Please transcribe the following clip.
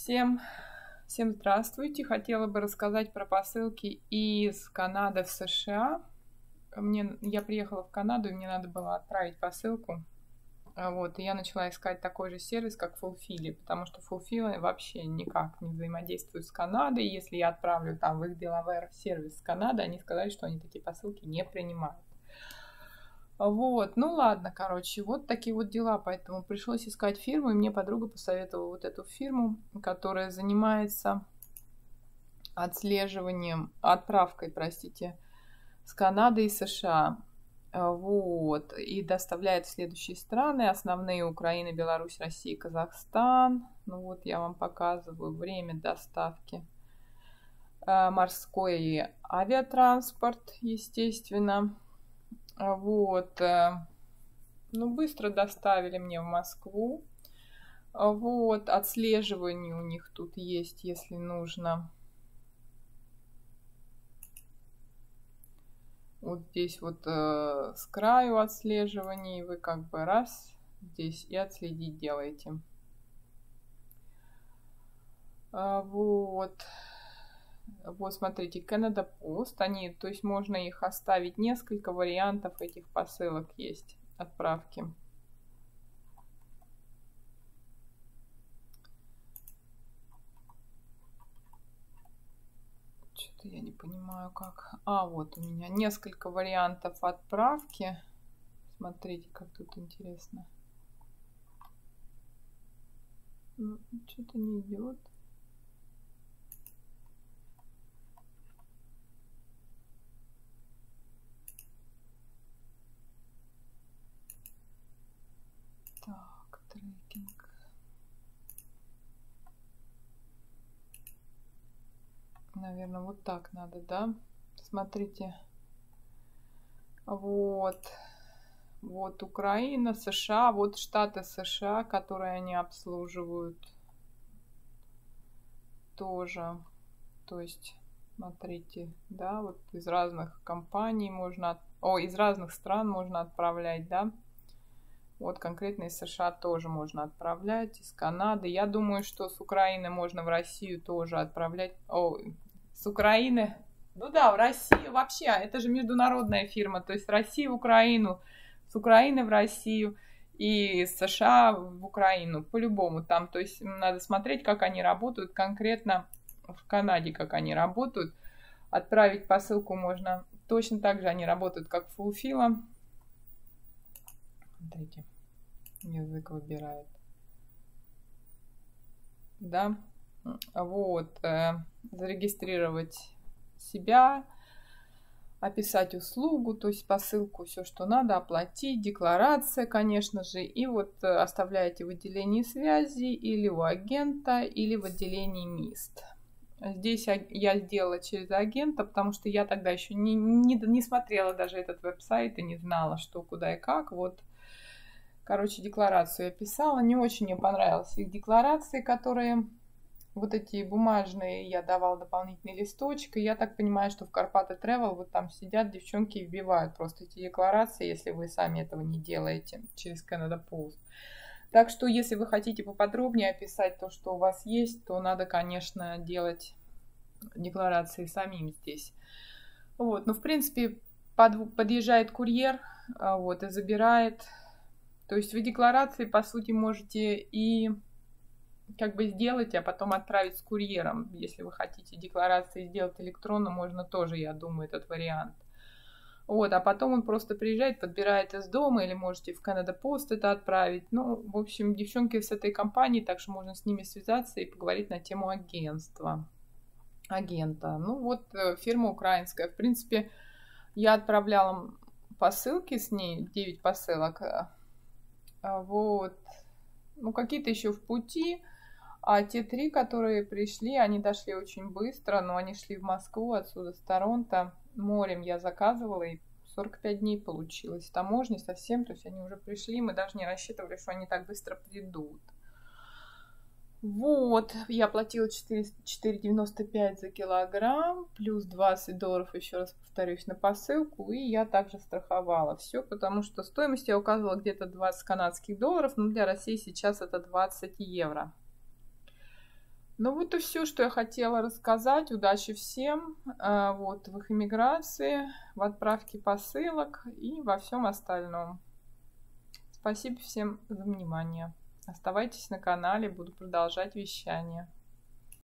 Всем здравствуйте. Хотела бы рассказать про посылки из Канады в США. Я приехала в Канаду, и мне надо было отправить посылку. Вот, и я начала искать такой же сервис, как Fulfilly, потому что Fulfilly вообще никак не взаимодействует с Канадой. Если я отправлю там в их Delaware сервис с Канады, они сказали, что они такие посылки не принимают. Вот, ну ладно, короче, вот такие вот дела, поэтому пришлось искать фирму, и мне подруга посоветовала вот эту фирму, которая занимается отправкой, простите, с Канады и США. Вот, и доставляет в следующие страны, основные: Украина, Беларусь, Россия, Казахстан. Ну вот я вам показываю время доставки. Морской и авиатранспорт, естественно. Вот, ну быстро доставили мне в Москву. Вот, отслеживание у них тут есть, если нужно. Вот здесь вот с краю отслеживания, вы как бы раз здесь и отследить делаете. Вот. Вот, смотрите, Canada Post, то есть можно их оставить, несколько вариантов этих посылок есть, отправки. Что-то я не понимаю, как. Вот у меня несколько вариантов отправки. Смотрите, как тут интересно. Что-то не идет. Так, трекинг. Наверное, вот так надо, да? Смотрите. Вот. Вот Украина, США, вот штаты США, которые они обслуживают. Тоже. То есть, смотрите, да, вот из разных компаний можно... из разных стран можно отправлять, да? Вот конкретно из США тоже можно отправлять, из Канады. Я думаю, что с Украины можно в Россию тоже отправлять. С Украины... Ну да, в Россию вообще, это же международная фирма, то есть Россия в Украину, с Украины в Россию и из США в Украину, по-любому там, то есть надо смотреть, как они работают, конкретно в Канаде, как они работают. Отправить посылку можно, точно так же они работают, как Fulfilly. Смотрите, язык выбирает. Да, вот, зарегистрировать себя, описать услугу, то есть посылку, все, что надо, оплатить, декларация, конечно же, и вот оставляете в отделении связи или у агента, или в отделении МИСТ. Здесь я сделала через агента, потому что я тогда еще не смотрела даже этот веб-сайт и не знала, что, куда и как. Вот, короче, декларацию я писала. Не очень мне понравились их декларации, которые... Вот эти бумажные я давала дополнительный листочек. И я так понимаю, что в Карпаты Travel вот там сидят девчонки и вбивают просто эти декларации, если вы сами этого не делаете через Canada Post. Так что, если вы хотите поподробнее описать то, что у вас есть, то надо, конечно, делать декларации самим здесь. Вот, ну, в принципе, подъезжает курьер, вот, и забирает. То есть вы декларации, по сути, можете и как бы сделать, а потом отправить с курьером. Если вы хотите декларации сделать электронно, можно тоже, я думаю, этот вариант. Вот, а потом он просто приезжает, подбирает из дома, или можете в Canada Post это отправить. Ну, в общем, девчонки с этой компании, так что можно с ними связаться и поговорить на тему агента. Ну, вот фирма украинская. В принципе, я отправляла посылки с ней, 9 посылок. Вот. Ну, какие-то еще в пути. А те 3, которые пришли, они дошли очень быстро, но они шли в Москву отсюда, с Торонто. Морем я заказывала, и 45 дней получилось. Таможни совсем, то есть они уже пришли, мы даже не рассчитывали, что они так быстро придут. Вот, я платила $4,95 за килограмм, плюс $20, еще раз повторюсь, на посылку, и я также страховала все, потому что стоимость я указывала где-то 20 канадских долларов, но для России сейчас это 20 евро. Ну вот и все, что я хотела рассказать. Удачи всем вот в их эмиграции, в отправке посылок и во всем остальном. Спасибо всем за внимание. Оставайтесь на канале, буду продолжать вещание.